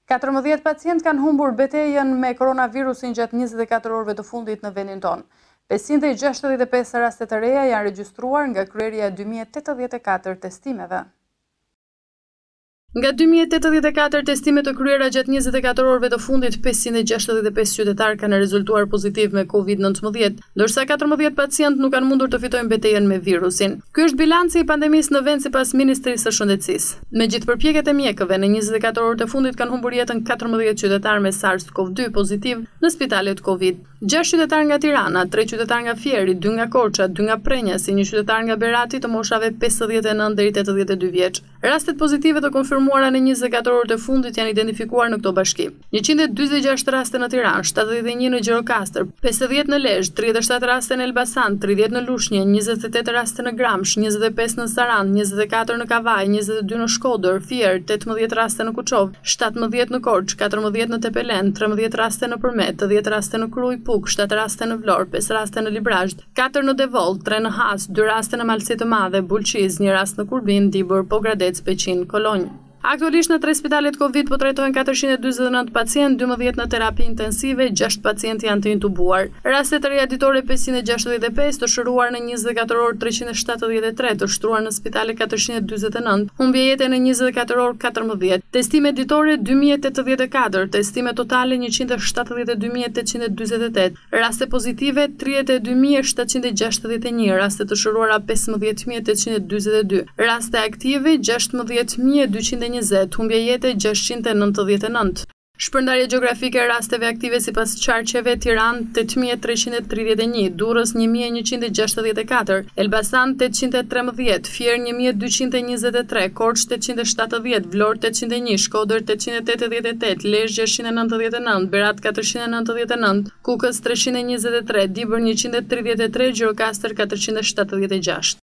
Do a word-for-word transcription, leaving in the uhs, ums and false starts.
katërmbëdhjetë pacient kanë humbur betejën me koronavirusin gjatë njëzet e katër orëve të fundit në vendin tonë. pesëqind e gjashtëdhjetë e pesë raste të reja janë regjistruar nga kryerja e dy mijë e tetëdhjetë e katër testimeve. Nga dy mijë e tetëdhjetë e katër testime të kryera gjatë njëzet e katër orëve të fundit, pesëqind e gjashtëdhjetë e pesë qytetarë kanë rezultuar pozitiv me kovid nëntëmbëdhjetë, ndërsa katërmbëdhjetë pacient nuk kanë mundur të fitojnë betejën me virusin. Ky është bilanci i pandemisë në vend sipas Ministrisë së Shëndetësisë. Me gjithë përpjekjet e mjekëve, në njëzet e katër orët e fundit kanë humbur jetën katërmbëdhjetë qytetarë me SARS-CoV dy pozitiv në spitalet Covid. gjashtë qytetarë nga Tirana, tre qytetarë nga Fieri, dy nga Korça, dy nga Prenjasi, një qytetar nga Berati të moshave pesëdhjetë e nëntë deri tetëdhjetë e dy vjeç. Rastet pozitive të konfirmuara në njëzet e katër orët e fundit janë identifikuar në këto bashki: njëqind e dyzet e gjashtë raste në Tiranë, shtatëdhjetë e një në Gjirokastër, pesëdhjetë në Lezhë, tridhjetë e shtatë raste në Elbasan, tridhjetë në Lushnjë, njëzet e tetë raste në Gramsh, njëzet e pesë në Sarandë, njëzet e katër në Kavaj, njëzet e dy në Shkodër, Fier, tetëmbëdhjetë raste në Kuçov, shtatëmbëdhjetë në Korçë, katërmbëdhjetë në Tepelen, trembëdhjetë raste në Përmet, dhjetë raste në Kruj Puk, shtatë raste në Vlorë, pesë raste në Librazh, katër në Devoll, tre në Has, dy raste në Malësi të Madhe, Bulqiz, një rast në Kurbin, Dibër, Pogradec, Peqin, Kolonjë. Aktualisht në tre spitalet Covid po trajtohen katërqind e dyzet e nëntë pacient, dymbëdhjetë në terapi intensive, gjashtë pacientë janë të intubuar. Rastet e reja ditore pesëqind e gjashtëdhjetë e pesë, të shëruar në njëzet e katër orë treqind e shtatëdhjetë e tre, të shtruar në spitale katërqind e dyzet e nëntë, humbje jete në njëzet e katër orë katërmbëdhjetë, testime ditore dy mijë e tetëdhjetë e katër, testime totale njëqind e shtatëdhjetë e dy mijë tetëqind e dyzet e tetë, raste pozitive tridhjetë e dy mijë shtatëqind e gjashtëdhjetë e një, raste të shëruara pesëmbëdhjetë mijë tetëqind e dyzet e dy, raste aktive gjashtëmbëdhjetë mijë dyqind e njëzet, humbje jete gjashtëqind e nëntëdhjetë e nëntë. Shpërndarje gjeografike e rasteve aktive sipas Qarqeve: Tiranë tetë mijë treqind e tridhjetë e një, Durrës një mijë njëqind e gjashtëdhjetë e katër, Elbasan tetëqind e trembëdhjetë, Fier një mijë dyqind e njëzet e tre, Korçë tetëqind e shtatëdhjetë, Vlorë tetëqind e një, Shkodër tetëqind e tetëdhjetë e tetë, Lezhë gjashtëqind e nëntëdhjetë e nëntë, Berat katërqind e nëntëdhjetë e nëntë, Kukës treqind e njëzet e tre, Dibër njëqind e tridhjetë e tre, Gjirokastër katërqind e shtatëdhjetë e gjashtë.